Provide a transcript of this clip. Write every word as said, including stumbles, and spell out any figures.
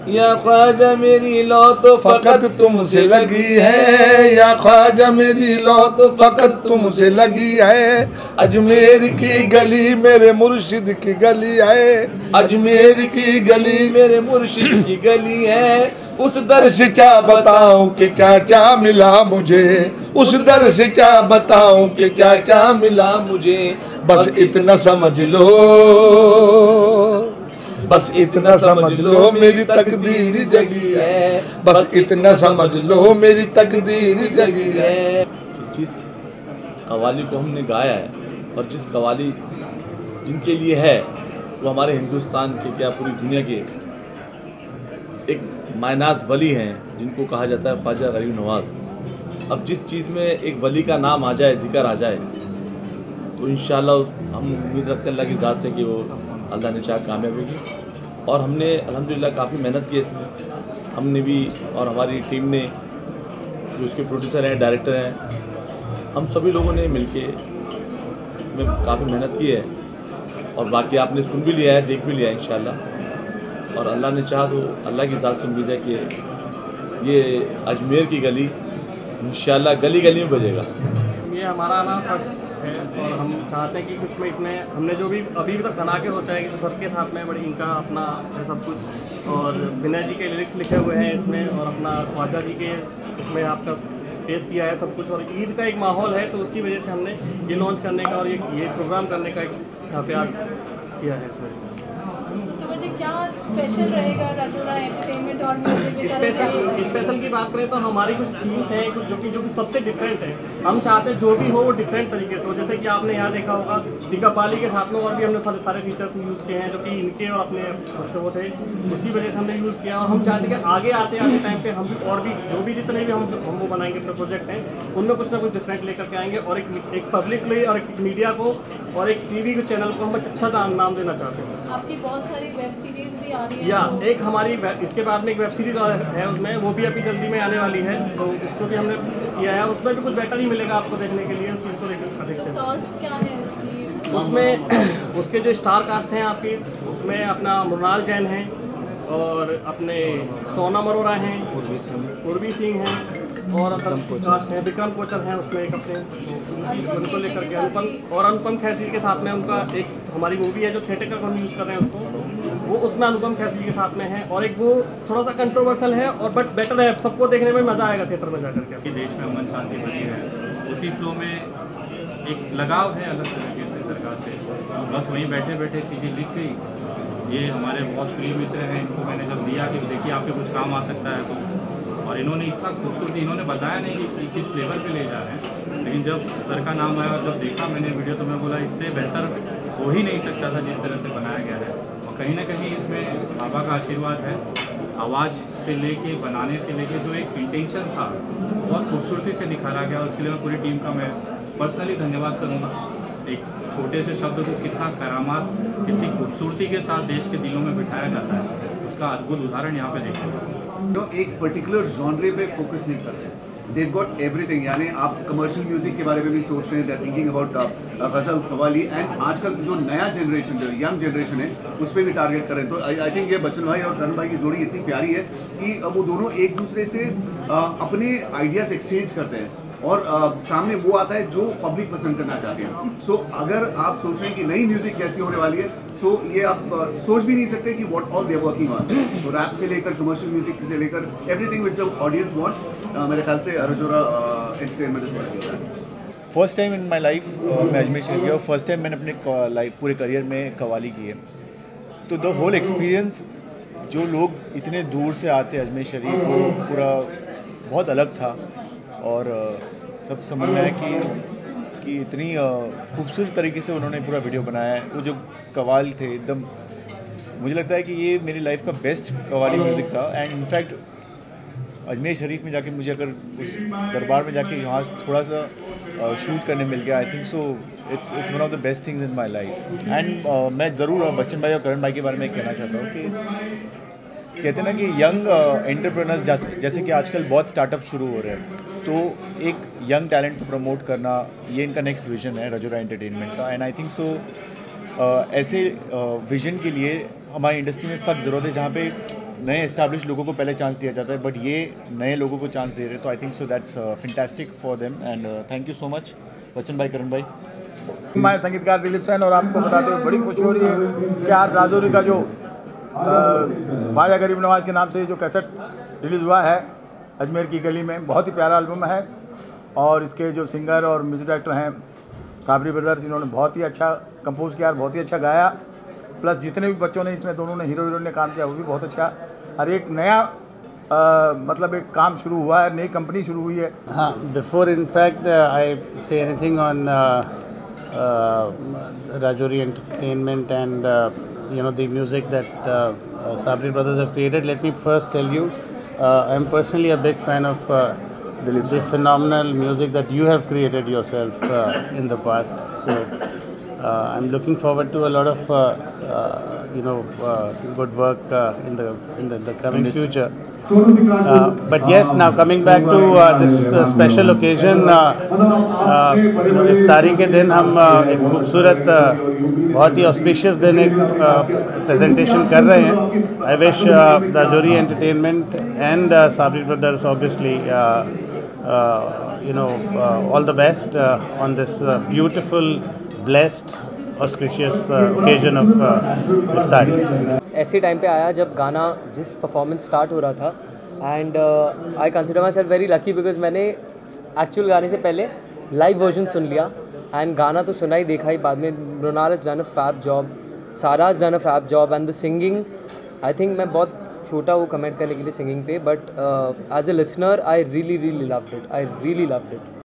या ख्वाजा मेरी लौ तो फकत तुमसे लगी है, या ख्वाजा मेरी लौ तो फकत तुमसे लगी है। अजमेर की गली मेरे मुर्शिद की गली है, अजमेर की गली मेरे मुर्शिद की गली है। उस दर से क्या बताऊं कि क्या क्या मिला मुझे, उस दर से क्या बताऊं कि क्या क्या मिला मुझे। बस इतना समझ लो, बस इतना समझ लो मेरी तकदीर जगी है, बस इतना समझ लो मेरी तकदीर जगी है। जिस कव्वाली को हमने गाया है और जिस कव्वाली जिनके लिए है, वो हमारे हिंदुस्तान के क्या पूरी दुनिया के एक मायनाज वली हैं, जिनको कहा जाता है ख्वाजा गरीब नवाज। अब जिस चीज़ में एक वली का नाम आ जाए, जिक्र आ जाए, तो इंशाल्लाह हम उम्मीद रखते हैं अल्लाह की ज़ात से कि वो अल्लाह ने चाहा कामयाब होगी। और हमने अल्हम्दुलिल्लाह काफ़ी मेहनत की है इसमें, हमने भी और हमारी टीम ने, जो उसके प्रोड्यूसर हैं, डायरेक्टर हैं, हम सभी लोगों ने मिलके में काफ़ी मेहनत की है। और बाकी आपने सुन भी लिया है, देख भी लिया है इंशाल्लाह। और अल्लाह ने चाहा तो अल्लाह की ज़ात से उम्मीद है कि ये अजमेर की गली इंशाल्लाह गली गली में बजेगा। ये हमारा ना फर्स्ट है और हम चाहते हैं कि कुछ में इसमें हमने जो भी अभी तक बना के सोचा है कि जो सर के साथ में बड़ी इनका अपना है सब कुछ, और विनय जी के लिरिक्स लिखे हुए हैं इसमें, और अपना ख्वाजा जी के इसमें आपका टेस्ट किया है सब कुछ। और ईद का एक माहौल है, तो उसकी वजह से हमने ये लॉन्च करने का और ये ये प्रोग्राम करने का एक प्रयास किया है इसमें। क्या स्पेशल रहेगा राजोरा एंटरटेनमेंट और म्यूजिक? स्पेशल स्पेशल की बात करें तो हमारी कुछ थीम्स हैं कुछ जो कि जो कि सबसे डिफरेंट है। हम चाहते हैं जो भी हो वो डिफरेंट तरीके से हो। जैसे कि आपने यहाँ देखा होगा दीपावली के साथ में और भी हमने सारे सारे फीचर्स यूज़ किए हैं जो कि इनके और अपने बच्चे वो थे, उसकी वजह से हमने यूज़ किया। और हम चाहते हैं कि आगे आते आते टाइम पे हम भी और भी जो भी जितने भी हम हम वो बनाएंगे अपने प्रोजेक्ट हैं, उनमें कुछ ना कुछ डिफरेंट लेकर के आएंगे। और एक एक पब्लिकली और एक मीडिया को और एक टीवी के चैनल को हम एक अच्छा नाम देना चाहते हैं। आपकी बहुत सारी वेब सीरीज भी आ रही है, या एक हमारी इसके बाद में एक वेब सीरीज है उसमें, वो भी अभी जल्दी में आने वाली है, तो उसको भी हमने किया है। उसमें भी कुछ बेटर ही मिलेगा आपको देखने के लिए, उस चीज़ को देखते हैं। कास्ट क्या है उसकी? उसमें उसके जो स्टार कास्ट हैं आपके, उसमें अपना मृणाल जैन हैं और अपने सोनम अरोरा हैं, उर्वी सिंह हैं, और कास्ट हैं विक्रम कोचर हैं उसमें एक अपने, उनको लेकर के अनुपम और अनुपम खेर के साथ में उनका एक हमारी मूवी है जो थिएटर का हम यूज़ कर रहे हैं उसको, वो उसमें अनुपम खेर के साथ में है। और एक वो थोड़ा सा कंट्रोवर्शियल है और बट बेटर है, सबको देखने में मज़ा आएगा थिएटर में जाकर के। देश में अमन शांति बनी है, उसी फ्लो में एक लगाव है अलग तरीके से सरकार से। बस वहीं बैठे बैठे चीज़ें लिख गई। ये हमारे बहुत प्रिय मित्र हैं, इनको मैंने जब दिया कि देखिए आपके कुछ काम आ सकता है तो, और इन्होंने इतना खूबसूरती, इन्होंने बताया नहीं कि किस लेवल पे ले जा रहे हैं, लेकिन जब सर का नाम आया और जब देखा मैंने वीडियो तो मैं बोला इससे बेहतर हो ही नहीं सकता था जिस तरह से बनाया गया है। और कहीं ना कहीं इसमें बाबा का आशीर्वाद है। आवाज़ से लेके बनाने से लेके जो एक इंटेंशन था बहुत खूबसूरती से निखारा गया, उसके लिए मैं पूरी टीम का मैं पर्सनली धन्यवाद करूँगा। एक छोटे से शब्द को कितना करामात, कितनी खूबसूरती के साथ देश के दिलों में बिठाया जाता है, उसका अद्भुत उदाहरण यहाँ पे देखते तो एक पर्टिकुलर जॉनरे पे फोकस नहीं कर रहे, देव गॉट एवरीथिंग। यानी आप कमर्शियल म्यूजिक के बारे में भी सोच रहे हैं, they thinking about ghazal qawwali, and आजकल जो नया जनरेशन जो यंग जनरेशन है उस पर भी टारगेट करें। तो आई थिंक ये बच्चन भाई और करण भाई की जोड़ी इतनी प्यारी है कि वो दोनों एक दूसरे से uh, अपने आइडियाज़ एक्सचेंज करते हैं और uh, सामने वो आता है जो पब्लिक पसंद करना चाहते हैं। सो so, अगर आप सोच रहे हैं कि नई म्यूजिक कैसी होने वाली है, सो so, ये आप uh, सोच भी नहीं सकते कि what all they are working on. So rap से लेकर कमर्शियल म्यूजिक से लेकर everything which the audience wants, मेरे ख्याल से Rajora entertainment is working on that. First time in my life मैं अजमेर शरीफ गया और फर्स्ट टाइम मैंने अपने लाइफ पूरे करियर में कव्वाली की है। तो द होल एक्सपीरियंस, जो लोग इतने दूर से आते हैं अजमेर शरीफ, वो पूरा बहुत अलग था। और सब समझ में आया कि कि इतनी खूबसूरत तरीके से उन्होंने पूरा वीडियो बनाया है। वो जो कव्वाल थे एकदम, मुझे लगता है कि ये मेरी लाइफ का बेस्ट कव्वाली म्यूज़िक था। एंड इनफैक्ट अजमेर शरीफ में जाके मुझे अगर उस दरबार में जाके यहाँ थोड़ा सा शूट करने मिल गया, I think so it's it's one of the best things in my life. And मैं ज़रूर बच्चन भाई और करण भाई के बारे में कहना चाहता हूँ कि कहते हैं ना कि यंग एंटरप्रेन्योर्स जैसे जैसे कि आजकल बहुत स्टार्टअप शुरू हो रहे हैं, तो एक यंग टैलेंट को प्रमोट करना, ये इनका नेक्स्ट विजन है राजोरा एंटरटेनमेंट का। एंड आई थिंक सो ऐसे विजन uh, के लिए हमारी इंडस्ट्री में सख्त ज़रूरत है, जहाँ पे नए इस्टेब्लिश लोगों को पहले चांस दिया जाता है, बट ये नए लोगों को चांस दे रहे हैं, तो I think so that's fantastic for them and thank you so much Bachchan भाई, करण भाई। मैं संगीतकार दिलीप सेन, और आपको बताते हुए बड़ी खुशी हो रही है कि आज राजौरी का जो ख्वाजा गरीब नवाज के नाम से जो कैसेट रिलीज़ हुआ है अजमेर की गली में, बहुत ही प्यारा एल्बम है। और इसके जो सिंगर और म्यूजिक डायरेक्टर हैं साबरी ब्रदर्स, इन्होंने बहुत ही अच्छा कंपोज किया और बहुत ही अच्छा गाया। प्लस जितने भी बच्चों ने इसमें, दोनों ने हीरो हीरोइन ने काम किया, वो भी बहुत अच्छा। और एक नया आ, मतलब एक काम शुरू हुआ है, नई कंपनी शुरू हुई है। हाँ, before in fact I say anything on Rajouri Entertainment and uh, you know the music that uh, uh, Sabri Brothers have created, let me first tell you uh, I am personally a big fan of uh, the phenomenal music that you have created yourself uh, in the past. So uh, I'm looking forward to a lot of uh, uh, you know uh, good work uh, in the in the, the coming in future. Uh, but yes, now coming back to uh, this uh, special occasion, uh, uh, you know, इफ्तारी के दिन हम uh, एक खूबसूरत uh, बहुत ही auspicious दिन एक presentation कर रहे हैं। I wish uh, Rajouri Entertainment and uh, Sabri Brothers obviously uh, uh, you know uh, all the best uh, on this uh, beautiful, blessed, auspicious uh, occasion of uh, इफ्तारी। ऐसे time पे आया जब गाना जिस performance start हो रहा था, and I consider myself very lucky because मैंने एक्चुअल गाने से पहले लाइव वर्जन सुन लिया एंड गाना तो सुना ही, देखा ही बाद में। Mrinal has done a fab job, Sara has done a fab job, and the singing, I think मैं बहुत छोटा वो कमेंट करने के लिए सिंगिंग पे, but as a listener I really really loved it, I really loved it.